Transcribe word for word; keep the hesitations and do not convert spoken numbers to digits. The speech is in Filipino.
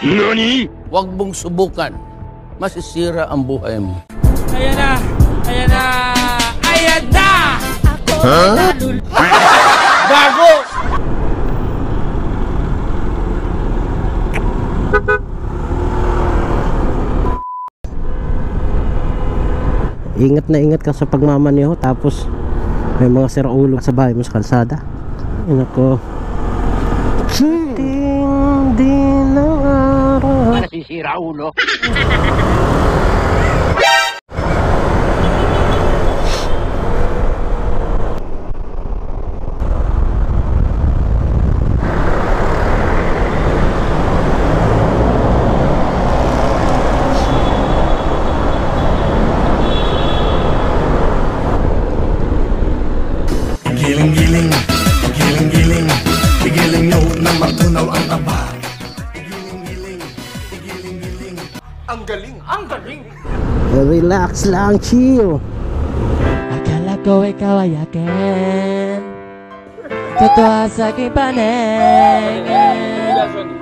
Nani? Huwag mong subukan. Masisira ang buhay mo. Ayan na! Ayan na! Ayan na! Huh? Bago! Ingat na ingat ka sa pagmamaneho, tapos may mga siraulo sa bahay mo sa kalsada. Ina ko. Ting din ng araw. Nasisira ulo. Giling-giling, giling-giling, giling nyo na matunaw ang taba. Giling-giling, giling-giling, ang galing, ang galing. Relax lang, chill. Akala ko ikaw ay akin, totoo sa aking paningin.